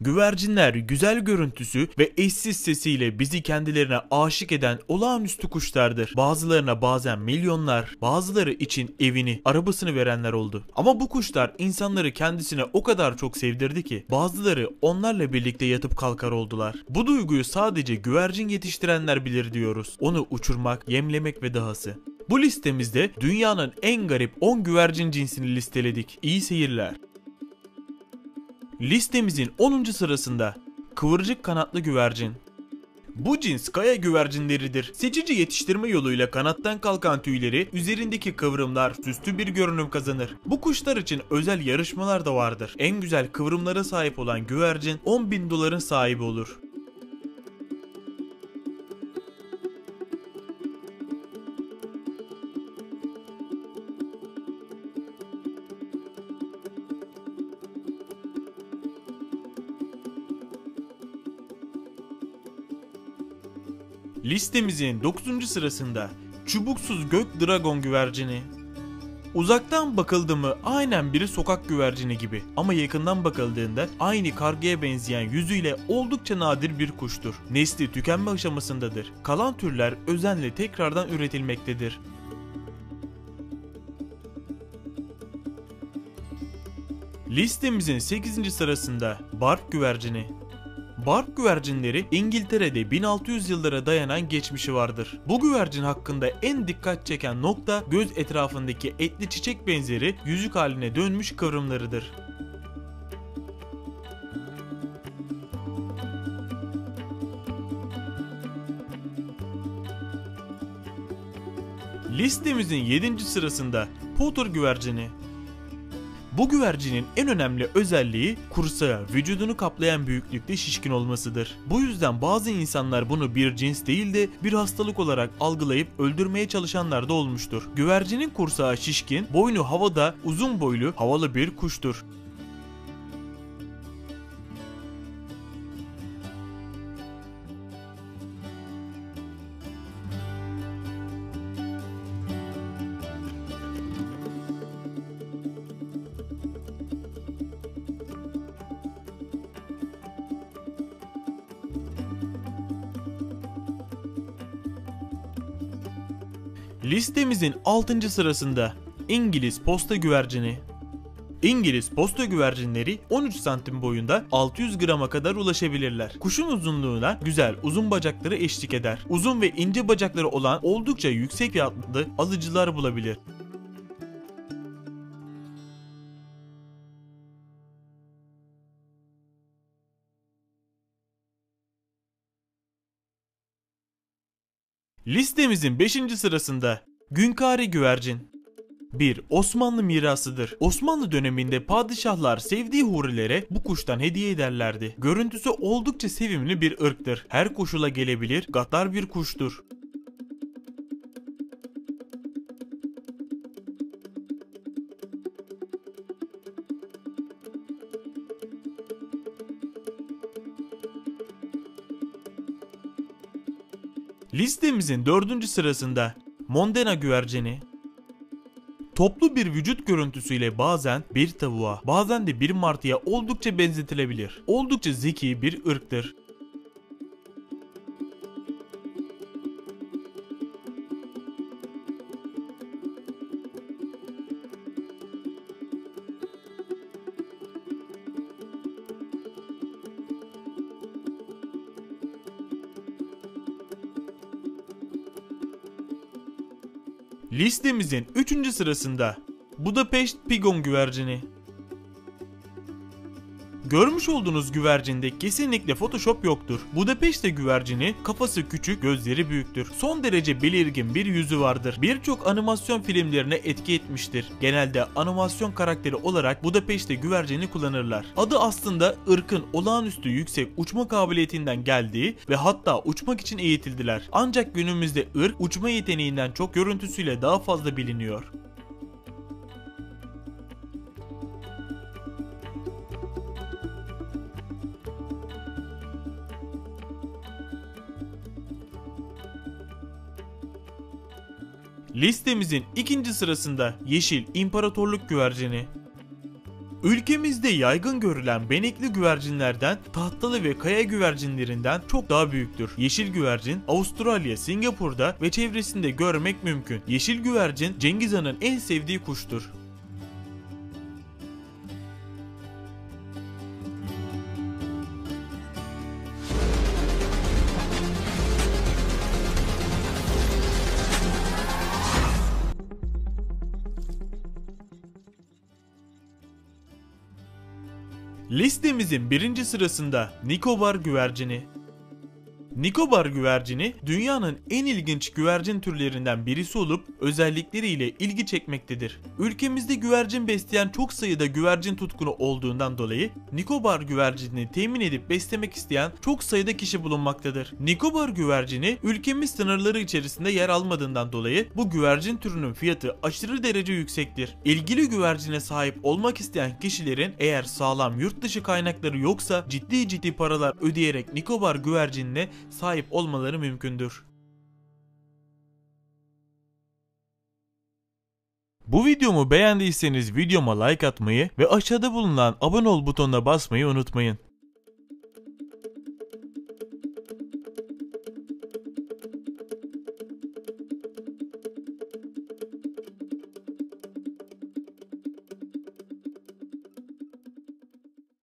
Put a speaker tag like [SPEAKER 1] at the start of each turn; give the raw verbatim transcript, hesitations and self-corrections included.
[SPEAKER 1] Güvercinler güzel görüntüsü ve eşsiz sesiyle bizi kendilerine aşık eden olağanüstü kuşlardır. Bazılarına bazen milyonlar, bazıları için evini, arabasını verenler oldu. Ama bu kuşlar insanları kendisine o kadar çok sevdirdi ki bazıları onlarla birlikte yatıp kalkar oldular. Bu duyguyu sadece güvercin yetiştirenler bilir diyoruz. Onu uçurmak, yemlemek ve dahası. Bu listemizde dünyanın en garip on güvercin cinsini listeledik. İyi seyirler. Listemizin onuncu sırasında kıvırcık kanatlı güvercin. Bu cins kaya güvercinleridir. Seçici yetiştirme yoluyla kanattan kalkan tüyleri, üzerindeki kıvrımlar süslü bir görünüm kazanır. Bu kuşlar için özel yarışmalar da vardır. En güzel kıvrımlara sahip olan güvercin on bin doların sahibi olur. Listemizin dokuzuncu sırasında çubuksuz gök dragon güvercini. Uzaktan bakıldı mı aynen bir sokak güvercini gibi ama yakından bakıldığında aynı kargaya benzeyen yüzüyle oldukça nadir bir kuştur. Nesli tükenme aşamasındadır. Kalan türler özenle tekrardan üretilmektedir. Listemizin sekizinci sırasında bark güvercini. Bark güvercinleri İngiltere'de bin altı yüz yıllara dayanan geçmişi vardır. Bu güvercin hakkında en dikkat çeken nokta göz etrafındaki etli çiçek benzeri yüzük haline dönmüş kıvrımlarıdır. Listemizin yedinci sırasında Potter güvercini. Bu güvercinin en önemli özelliği kursağı, vücudunu kaplayan büyüklükte şişkin olmasıdır. Bu yüzden bazı insanlar bunu bir cins değil de bir hastalık olarak algılayıp öldürmeye çalışanlar da olmuştur. Güvercinin kursağı şişkin, boynu havada, uzun boylu, havalı bir kuştur. Listemizin altıncı sırasında İngiliz posta güvercini. İngiliz posta güvercinleri on üç santim boyunda altı yüz grama kadar ulaşabilirler. Kuşun uzunluğuna güzel uzun bacakları eşlik eder. Uzun ve ince bacakları olan oldukça yüksek fiyatlı alıcılar bulabilir. Listemizin beşinci sırasında Günkari güvercin. Bir Osmanlı mirasıdır. Osmanlı döneminde padişahlar sevdiği hurilere bu kuştan hediye ederlerdi. Görüntüsü oldukça sevimli bir ırktır. Her koşula gelebilir, gaddar bir kuştur. Listemizin dördüncü sırasında Mondena güvercini. Toplu bir vücut görüntüsüyle bazen bir tavuğa, bazen de bir martıya oldukça benzetilebilir. Oldukça zeki bir ırktır. Listemizin üçüncü sırasında Budapeşt Pigon güvercini. Görmüş olduğunuz güvercinde kesinlikle Photoshop yoktur. Budapeşte güvercini kafası küçük, gözleri büyüktür. Son derece belirgin bir yüzü vardır. Birçok animasyon filmlerine etki etmiştir. Genelde animasyon karakteri olarak Budapeşte güvercini kullanırlar. Adı aslında ırkın olağanüstü yüksek uçma kabiliyetinden geldiği ve hatta uçmak için eğitildiler. Ancak günümüzde ırk uçma yeteneğinden çok görüntüsüyle daha fazla biliniyor. Listemizin ikinci sırasında yeşil imparatorluk güvercini. Ülkemizde yaygın görülen benekli güvercinlerden tahtalı ve kaya güvercinlerinden çok daha büyüktür. Yeşil güvercin Avustralya, Singapur'da ve çevresinde görmek mümkün. Yeşil güvercin Cengiz Han'ın en sevdiği kuştur. Listemizin birinci sırasında Nikobar güvercini. Nikobar güvercini dünyanın en ilginç güvercin türlerinden birisi olup özellikleriyle ilgi çekmektedir. Ülkemizde güvercin besleyen çok sayıda güvercin tutkunu olduğundan dolayı Nikobar güvercinini temin edip beslemek isteyen çok sayıda kişi bulunmaktadır. Nikobar güvercini ülkemiz sınırları içerisinde yer almadığından dolayı bu güvercin türünün fiyatı aşırı derece yüksektir. İlgili güvercine sahip olmak isteyen kişilerin eğer sağlam yurt dışı kaynakları yoksa ciddi ciddi paralar ödeyerek Nikobar güvercinine sahip olmaları mümkündür. Bu videomu beğendiyseniz videoma like atmayı ve aşağıda bulunan abone ol butonuna basmayı unutmayın.